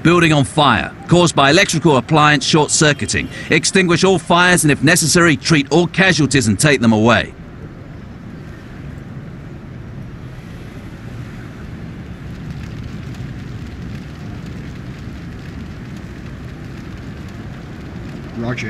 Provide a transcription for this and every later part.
Building on fire, caused by electrical appliance short-circuiting. Extinguish all fires and if necessary, treat all casualties and take them away. Roger.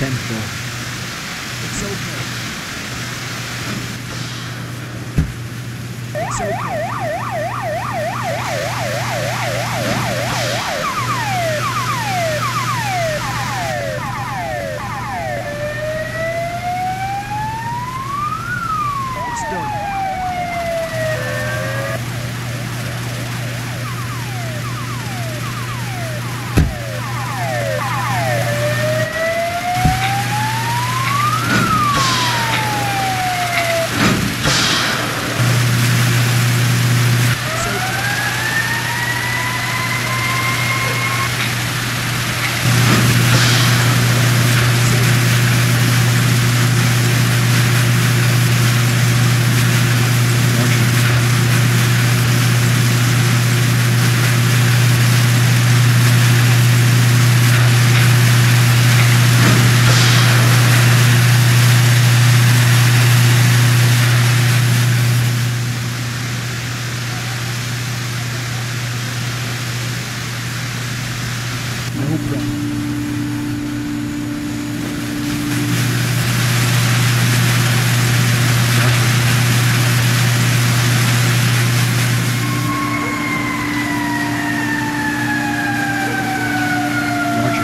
10-4. It's okay. It's okay. It's done. No problem. Roger.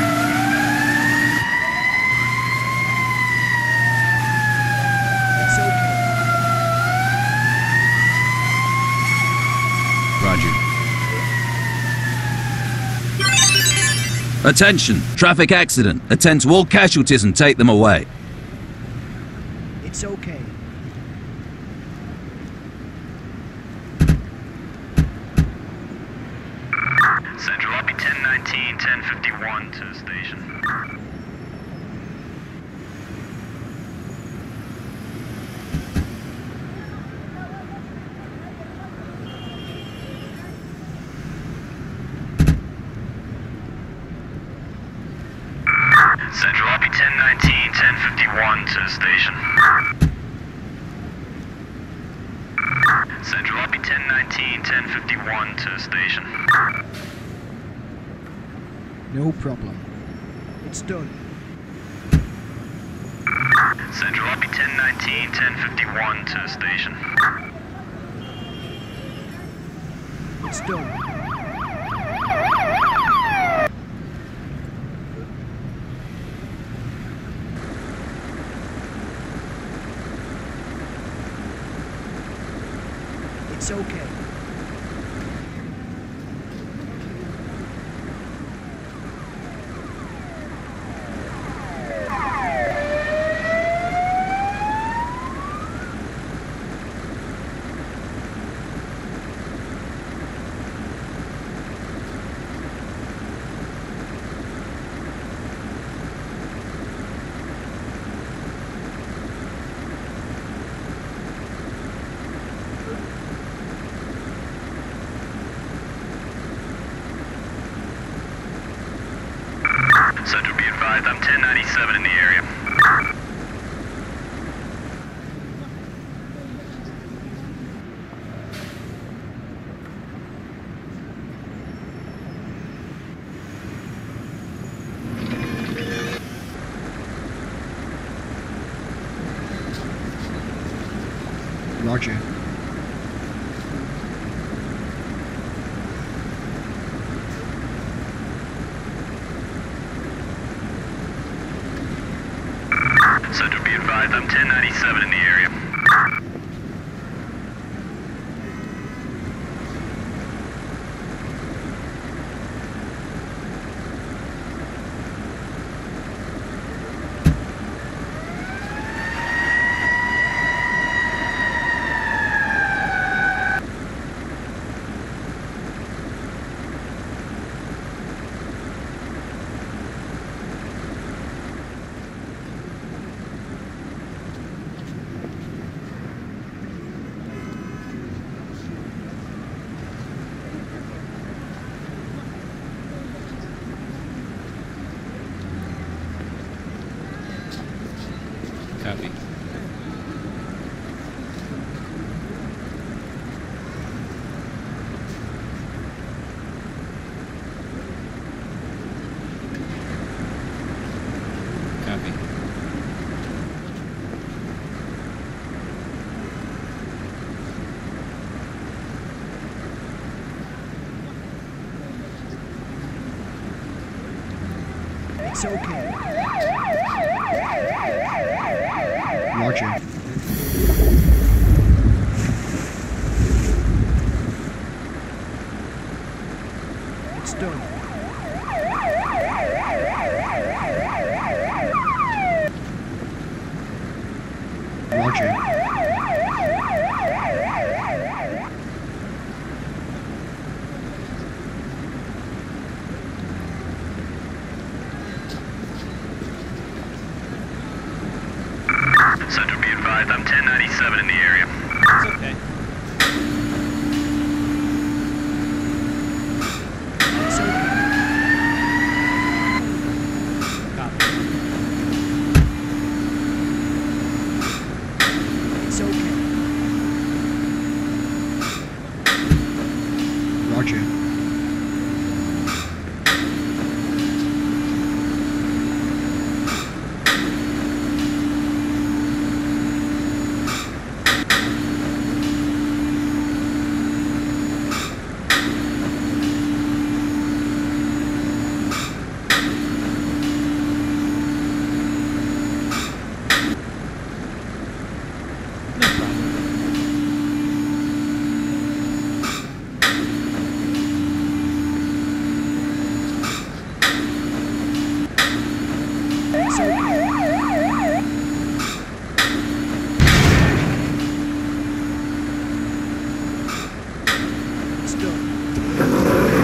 It's okay. Roger. Attention! Traffic accident. Attend to all casualties and take them away. It's okay. Central, I'll be 1019, 1051 to the station. Central, I'll be 1019, 1051 to the station. Central, I'll be 1019, 1051 to the station. No problem. It's done. Central, I'll be 1019, 1051 to the station. It's done. It's okay. Central, be advised, I'm 1097 in the area. Roger. Central, be advised, I'm 1097 in the area. It's okay. Roger. It's done. Roger. Central, be advised, I'm 1097 in the area. It's okay. It's okay. Copy. It's okay. Roger. No problem. It's okay. It's done.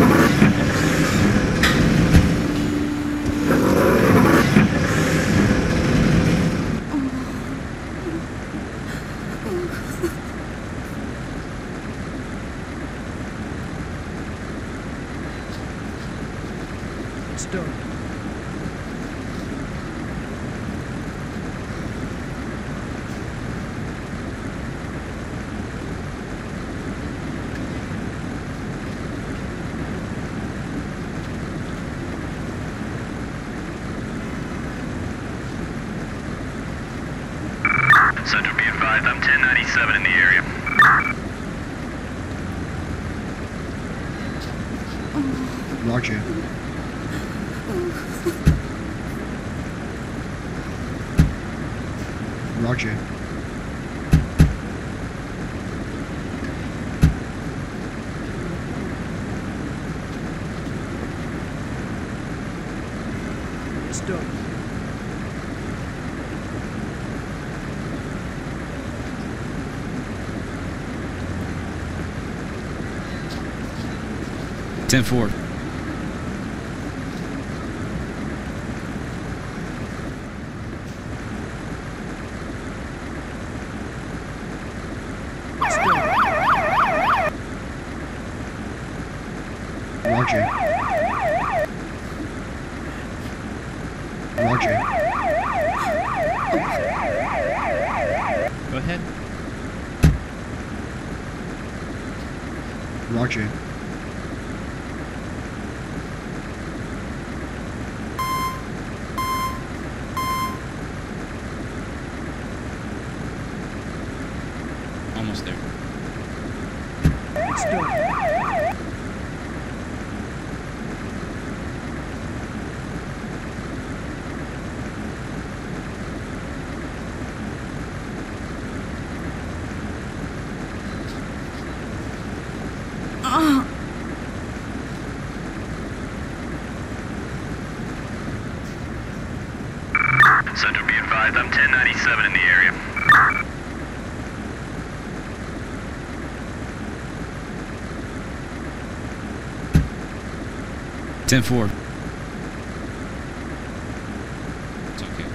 It's done. Central, be advised, I'm 1097 in the area. Roger. Roger. It's done. Ten four. It's done. Roger. Roger. Go ahead. Roger. Almost there. It's done. Central, be advised, I'm 1097 in the area. Ten four. It's okay.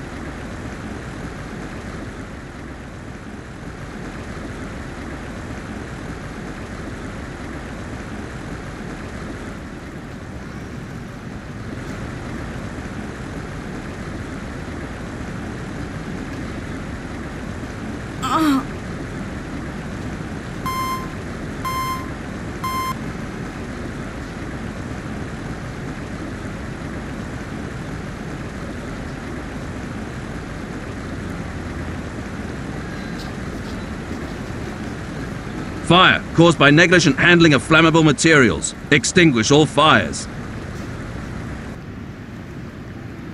Fire caused by negligent handling of flammable materials. Extinguish all fires.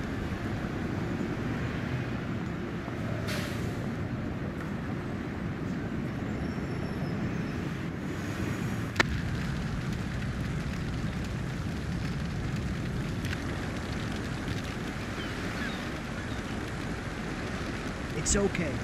It's okay.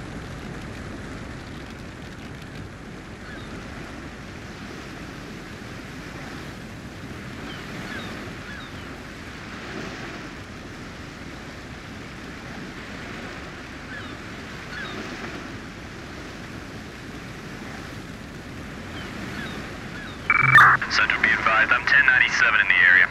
Central, be advised, I'm 1097 in the area.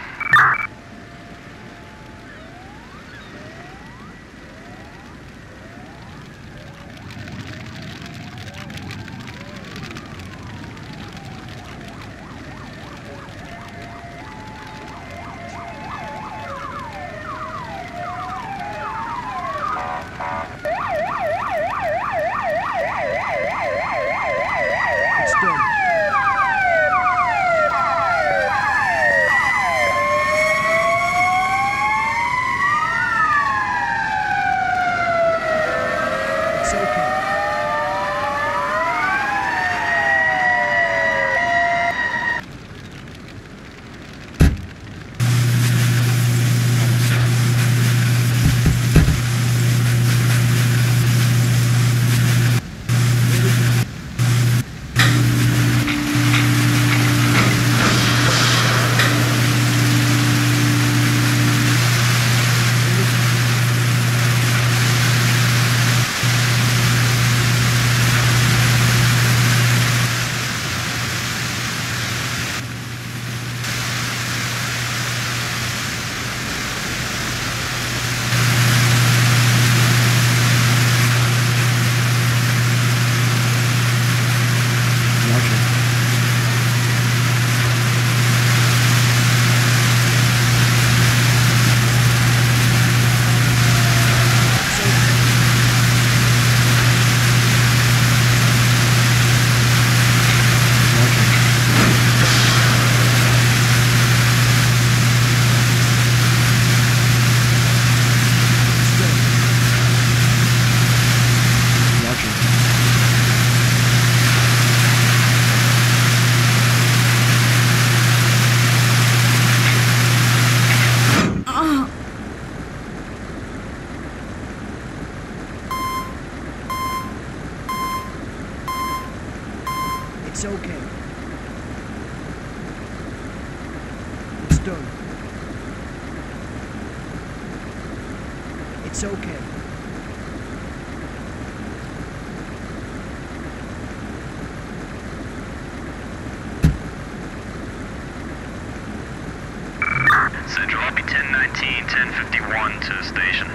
It's done. It's okay. It's okay. It's done. It's okay. Central, I'll be 1019, 1051 to the station.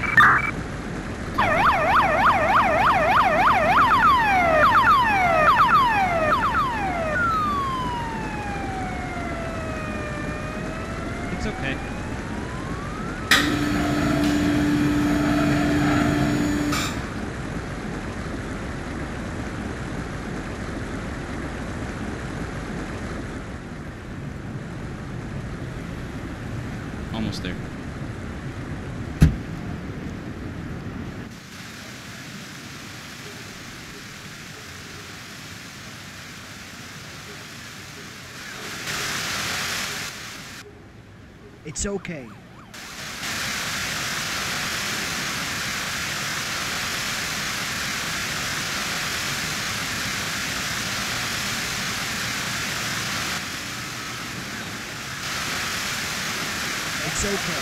It's okay. Almost there. It's okay. It's okay.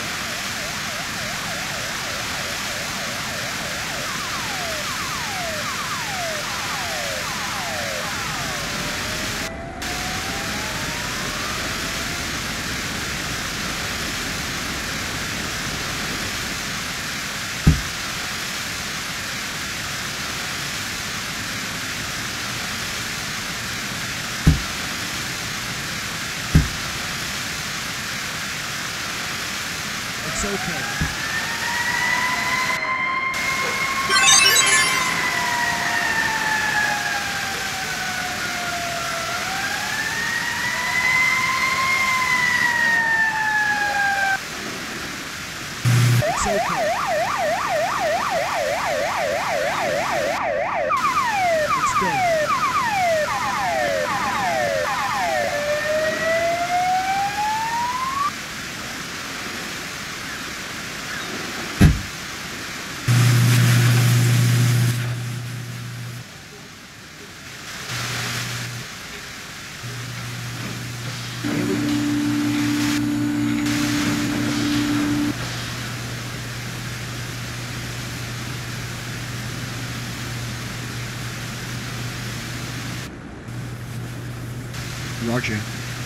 It's okay. It's okay. It's done. Roger.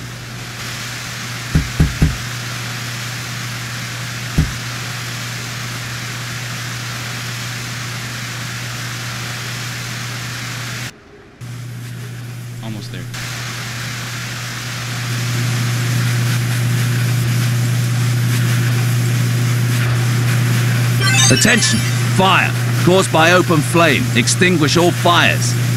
Almost there. Attention! Fire! Caused by open flame. Extinguish all fires.